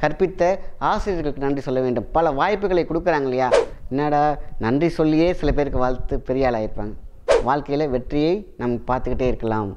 கற்பித்த ஆசிரியர்களுக்கு நன்றி சொல்ல வேண்டும். பல வாய்ப்புகளை கொடுக்குறாங்க இல்லையா, என்னடா நன்றி சொல்லியே சில பேருக்கு வாழ்த்து பெரிய ஆள் ஆகிருப்பாங்க. வாழ்க்கையில் வெற்றியை நம்ம பார்த்துக்கிட்டே இருக்கலாம்.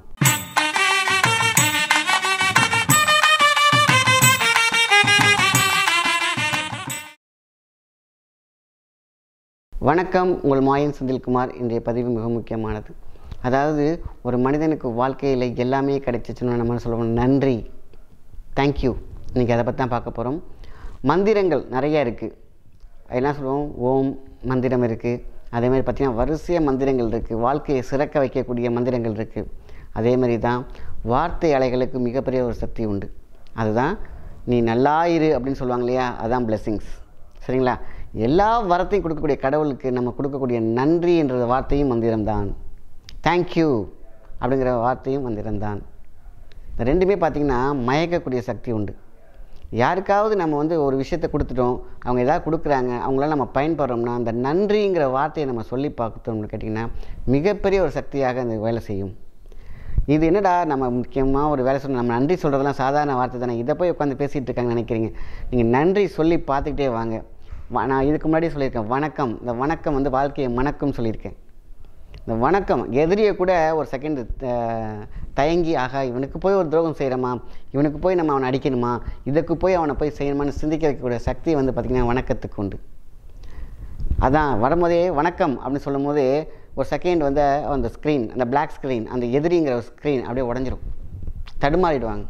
வணக்கம், உங்கள் மாயன் செந்தில்குமார். இன்றைய பதிவு மிக முக்கியமானது. அதாவது ஒரு மனிதனுக்கு வாழ்க்கையில் எல்லாமே கிடைச்சிச்சுன்னு நம்ம சொல்லுவோம், நன்றி, தேங்க்யூ. இன்றைக்கி அதை பற்றி தான் பார்க்க போகிறோம். மந்திரங்கள் நிறையா இருக்குது. என்ன சொல்லுவோம், ஓம் மந்திரம் இருக்குது. அதேமாதிரி பார்த்திங்கன்னா வரிசையாக மந்திரங்கள் இருக்குது. வாழ்க்கையை சிறக்க வைக்கக்கூடிய மந்திரங்கள் இருக்குது. அதேமாதிரி தான் வார்த்தை அலைகளுக்கு மிகப்பெரிய ஒரு சக்தி உண்டு. அதுதான் நீ நல்லாயிரு அப்படின்னு சொல்லுவாங்க இல்லையா, அதுதான் பிளெஸ்ஸிங்ஸ். சரிங்களா? எல்லா வரத்தையும் கொடுக்கக்கூடிய கடவுளுக்கு நம்ம கொடுக்கக்கூடிய நன்றி என்ற வார்த்தையும் மந்திரம்தான். தேங்க்யூ அப்படிங்கிற வார்த்தையும் மந்திரம்தான். இந்த ரெண்டுமே பார்த்திங்கன்னா மயக்கக்கூடிய சக்தி உண்டு. யாருக்காவது நம்ம ஒரு விஷயத்தை கொடுத்துட்டோம், அவங்க எதாவது கொடுக்குறாங்க, அவங்களால நம்ம பயன்படுறோம்னா அந்த நன்றிங்கிற வார்த்தையை நம்ம சொல்லி பார்த்தோம்னு கேட்டிங்கன்னா மிகப்பெரிய ஒரு சக்தியாக அந்த வேலை செய்யும். இது என்னடா நம்ம முக்கியமாக ஒரு வேலை சொல்லணும், நம்ம நன்றி சொல்கிறதெல்லாம் சாதாரண வார்த்தை தானே, இதை போய் உட்காந்து பேசிகிட்டு இருக்காங்கன்னு நினைக்கிறீங்க. நீங்கள் நன்றி சொல்லி பார்த்துக்கிட்டே வாங்க. நான் இதுக்கு முன்னாடி சொல்லியிருக்கேன் வணக்கம். இந்த வணக்கம் வாழ்க்கையை மணக்கும் சொல்லியிருக்கேன். இந்த வணக்கம் எதிரியை கூட ஒரு செகண்ட் தயங்கி, ஆகா இவனுக்கு போய் ஒரு துரோகம் செய்கிறோமா, இவனுக்கு போய் நம்ம அவனை அடிக்கணுமா, இதுக்கு போய் அவனை போய் செய்யணுமான்னு சிந்திக்க வைக்கக்கூடிய சக்தி பார்த்திங்கன்னா வணக்கத்துக்கு உண்டு. அதான் வரும்போதே வணக்கம் அப்படின்னு சொல்லும் போதே ஒரு செகண்ட் அந்த ஸ்க்ரீன், அந்த பிளாக் ஸ்க்ரீன், அந்த எதிரிங்கிற ஒரு ஸ்க்ரீன் அப்படியே உடஞ்சிரும். தடுமாறிடுவாங்க.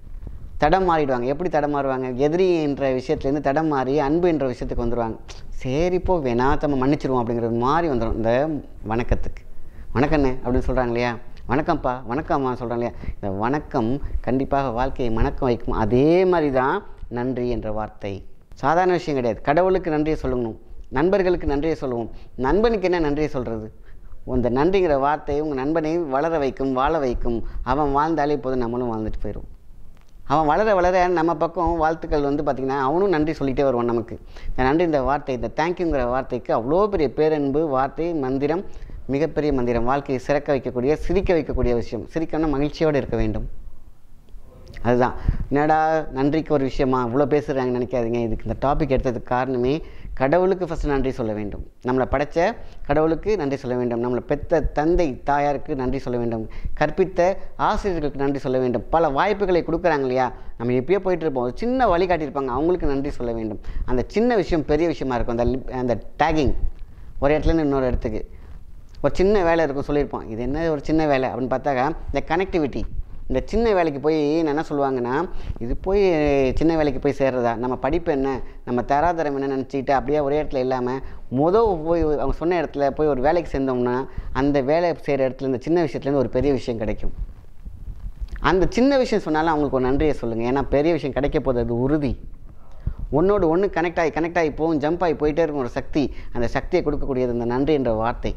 எப்படி தடமாறுவாங்க? எதிரி என்ற விஷயத்துலேருந்து தடம் மாறி அன்பு என்ற விஷயத்துக்கு வந்துடுவாங்க. சரிப்போ வேணாத்தம்ம மன்னிச்சிருவோம் அப்படிங்கிறது மாதிரி வந்துடும் இந்த வணக்கத்துக்கு. வணக்கண்ணே அப்படின்னு சொல்கிறாங்க இல்லையா, வணக்கம்ப்பா, வணக்கம்மா சொல்கிறாங்க இல்லையா, இந்த வணக்கம் கண்டிப்பாக வாழ்க்கையை மணக்கம் வைக்கும். அதே மாதிரி தான் நன்றி என்ற வார்த்தை சாதாரண விஷயம் கிடையாது. கடவுளுக்கு நன்றியை சொல்லணும், நண்பர்களுக்கு நன்றியை சொல்லுவோம். நண்பனுக்கு என்ன நன்றியை சொல்கிறது? இந்த நன்றிங்கிற வார்த்தை உங்கள் நண்பனை வளர வைக்கும், வாழ வைக்கும். அவன் வாழ்ந்தாலே போதும், நம்மளும் வாழ்ந்துட்டு போயிடும். அவன் வளர வளர நம்ம பக்கம் வாழ்த்துக்கள் பார்த்திங்கன்னா அவனும் நன்றி சொல்லிகிட்டே வருவான் நமக்கு. இந்த நன்றி இந்த வார்த்தை, இந்த தேங்க்யூங்கிற வார்த்தைக்கு அவ்வளோ பெரிய பேரன்பு வார்த்தை, மந்திரம், மிகப்பெரிய மந்திரம். வாழ்க்கையை சிறக்க வைக்கக்கூடிய, சிரிக்க வைக்கக்கூடிய விஷயம். சிரிக்கணும்னா மகிழ்ச்சியோடு இருக்க வேண்டும். அதுதான் என்னடா நன்றிக்கு ஒரு விஷயமா இவ்வளோ பேசுகிறாங்கன்னு நினைக்காதீங்க. இதுக்கு இந்த டாபிக் எடுத்ததுக்கு காரணமே கடவுளுக்கு ஃபஸ்ட்டு நன்றி சொல்ல வேண்டும். நம்மளை படைத்த கடவுளுக்கு நன்றி சொல்ல வேண்டும். நம்மளை பெற்ற தந்தை தாயாருக்கு நன்றி சொல்ல வேண்டும். கற்பித்த ஆசிரியர்களுக்கு நன்றி சொல்ல வேண்டும். பல வாய்ப்புகளை கொடுக்குறாங்க இல்லையா, நம்ம எப்பயோ போயிட்டுருப்போம், சின்ன வழி காட்டியிருப்பாங்க, அவங்களுக்கு நன்றி சொல்ல வேண்டும். அந்த சின்ன விஷயம் பெரிய விஷயமா இருக்கும். அந்த டேகிங், ஒரு இடத்துலேருந்து இன்னொரு இடத்துக்கு ஒரு சின்ன வேலை இருக்கும், சொல்லியிருப்போம் இது என்ன ஒரு சின்ன வேலை அப்படின்னு பார்த்தாக்கா இந்த கனெக்டிவிட்டி. இந்த சின்ன வேலைக்கு போய் என்ன சொல்லுவாங்கன்னா, இது போய் சின்ன வேலைக்கு போய் சேர்றதா, நம்ம படிப்பு என்ன, நம்ம தராதரம் என்ன நினச்சிக்கிட்டு அப்படியே ஒரே இடத்துல இல்லாமல் போய் அவங்க சொன்ன இடத்துல போய் ஒரு வேலைக்கு சேர்ந்தோம்னா அந்த வேலை செய்கிற இடத்துல இந்த சின்ன விஷயத்துலேருந்து ஒரு பெரிய விஷயம் கிடைக்கும். அந்த சின்ன விஷயம் சொன்னாலும் அவங்களுக்கு ஒரு நன்றியை சொல்லுங்கள். ஏன்னா பெரிய விஷயம் கிடைக்க போகுது, அது உறுதி. ஒன்றோடு ஒன்று கனெக்ட் ஆகி போகும், ஜம்ப் ஆகி போயிட்டே இருக்கும் ஒரு சக்தி. அந்த சக்தியை கொடுக்கக்கூடியது இந்த நன்றி என்ற வார்த்தை.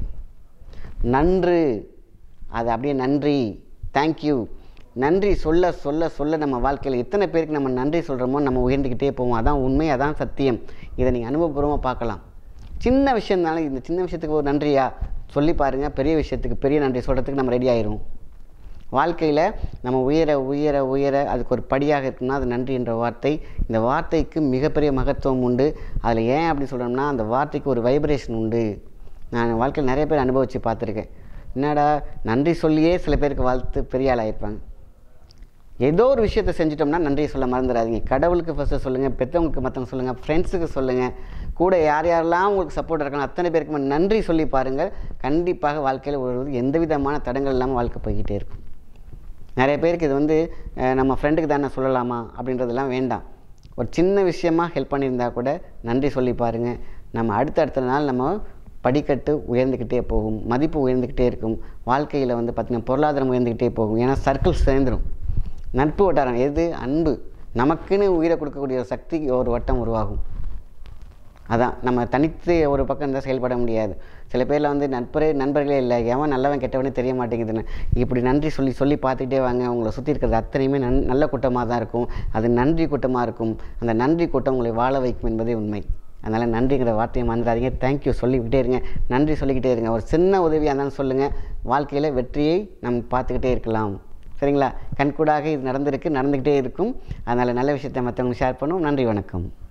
நன்று, அது அப்படியே நன்றி, தேங்க்யூ. நன்றி சொல்ல சொல்ல சொல்ல நம்ம வாழ்க்கையில் எத்தனை பேருக்கு நம்ம நன்றி சொல்கிறோமோ நம்ம உயர்ந்துக்கிட்டே போவோம். அதான் உண்மை, அதான் சத்தியம். இதை நீங்கள் அனுபவபூர்வமாக பார்க்கலாம். சின்ன விஷயம்னாலும் இந்த சின்ன விஷயத்துக்கு ஒரு நன்றியா சொல்லி பாருங்கள், பெரிய விஷயத்துக்கு பெரிய நன்றி சொல்கிறதுக்கு நம்ம ரெடி ஆயிரும். வாழ்க்கையில் நம்ம உயர உயர உயர அதுக்கு ஒரு படியாக இருக்குன்னா அது நன்றி என்ற வார்த்தை. இந்த வார்த்தைக்கு மிகப்பெரிய மகத்துவம் உண்டு. அதில் ஏன் அப்படி சொல்கிறோம்னா அந்த வார்த்தைக்கு ஒரு வைப்ரேஷன் உண்டு. நான் வாழ்க்கையில் நிறைய பேர் அனுபவித்து பார்த்துருக்கேன். என்னடா நன்றி சொல்லியே சில பேருக்கு வாழ்த்து பெரிய ஆள் ஆகிருப்பாங்க. ஏதோ ஒரு விஷயத்தை செஞ்சிட்டோம்னா நன்றியை சொல்ல மறந்துடாதீங்க. கடவுளுக்கு ஃபஸ்ட்டு சொல்லுங்கள், பெற்றவங்களுக்கு மற்றவங்க சொல்லுங்கள், ஃப்ரெண்ட்ஸுக்கு சொல்லுங்கள், கூட யார் யாரெல்லாம் உங்களுக்கு சப்போர்ட் இருக்காங்க அத்தனை பேருக்கு நன்றி சொல்லி பாருங்கள். கண்டிப்பாக வாழ்க்கையில் ஒரு எந்த விதமான தடங்கள் இல்லாமல் வாழ்க்கை போய்கிட்டே இருக்கும். நிறைய பேருக்கு இது நம்ம ஃப்ரெண்டுக்கு தானே சொல்லலாமா அப்படின்றதெல்லாம் வேண்டாம். ஒரு சின்ன விஷயமாக ஹெல்ப் பண்ணியிருந்தால் கூட நன்றி சொல்லி பாருங்கள். நம்ம அடுத்த நாள் நம்ம படிக்கட்டு உயர்ந்துக்கிட்டே போகும், மதிப்பு உயர்ந்துக்கிட்டே இருக்கும். வாழ்க்கையில் பார்த்திங்கன்னா பொருளாதாரம் உயர்ந்துக்கிட்டே போகும். ஏன்னா சர்க்கிள் சேர்ந்துடும். நட்பு வட்டாரம் எது, அன்பு. நமக்குன்னு உயிரை கொடுக்கக்கூடிய ஒரு சக்தி ஒரு வட்டம் உருவாகும். அதான் நம்ம தனித்து ஒரு பக்கம் இருந்தால் செயல்பட முடியாது. சில பேரில் நண்பர்களே இல்லை, எவன் நல்லவன் கெட்டவனே தெரிய மாட்டேங்குதுன்னு. இப்படி நன்றி சொல்லி சொல்லி பார்த்துக்கிட்டே வாங்க. உங்களை சுற்றி இருக்கிறது அத்தனையுமே நல்ல கூட்டமாக தான் இருக்கும். அது நன்றி கூட்டமாக இருக்கும். அந்த நன்றி கூட்டம் உங்களை வாழ வைக்கும் என்பதே உண்மை. அதனால் நன்றிங்கிற வார்த்தையை மறந்துடாதீங்க. தேங்க்யூ சொல்லிக்கிட்டே இருங்க, நன்றி சொல்லிக்கிட்டே இருங்க. ஒரு சின்ன உதவியாக இருந்தாலும் சொல்லுங்கள். வாழ்க்கையில் வெற்றியை நம்ம பார்த்துக்கிட்டே இருக்கலாம். சரிங்களா? கண்கூடாக இது நடந்துக்கிட்டே இருக்கும். அதனால் நல்ல விஷயத்தை மற்றவங்களுக்கு ஷேர் பண்ணுவோம். நன்றி, வணக்கம்.